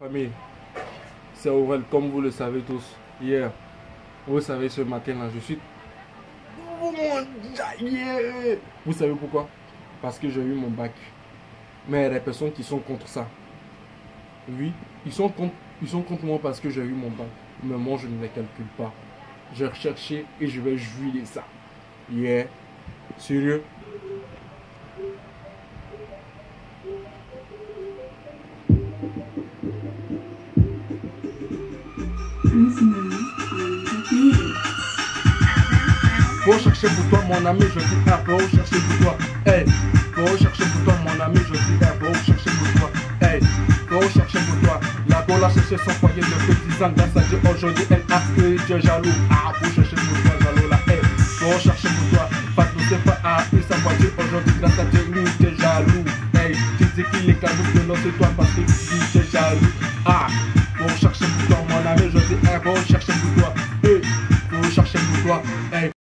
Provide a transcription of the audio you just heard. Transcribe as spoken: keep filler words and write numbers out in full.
Famille, c'est Aurel, comme vous le savez tous. Hier, vous savez, ce matin-là, je suis... Vous savez pourquoi? Parce que j'ai eu mon bac. Mais il y a des personnes qui sont contre ça. Oui, ils sont contre, ils sont contre moi parce que j'ai eu mon bac. Mais moi, je ne les calcule pas. J'ai recherché et je vais jouir de ça. Yeah. Sérieux? Faut chercher pour toi mon ami, je dis ah, faut chercher pour toi. Hey, faut chercher pour toi mon ami, je dis ah, faut chercher pour toi. Hey, faut chercher pour toi. La go l'a cherché son foyer depuis dix ans, grâce à Dieu aujourd'hui elle a eu Dieu jaloux. Ah, faut chercher pour toi, jaloux là. Hey, faut chercher pour toi. Fatou Sefa a eu sa voiture aujourd'hui grâce à Dieu, lui t'es jaloux. Hey, tu dis qu'il est cadeau de notre toi parce que tu dis t'es jaloux. Ah, faut chercher pour toi mon ami, je dis ah, faut chercher.